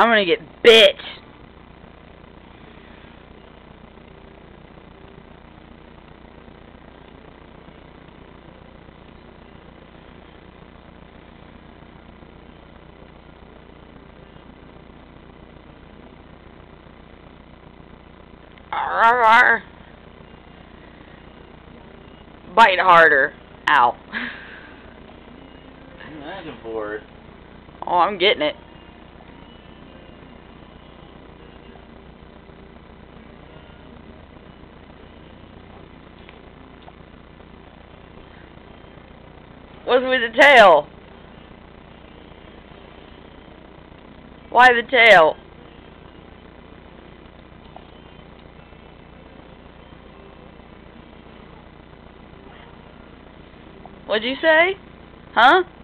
I'm gonna get bit. Arr. Bite harder. Ow. I'm asking for it. Oh, I'm getting it. What's with the tail? Why the tail? What'd you say? Huh?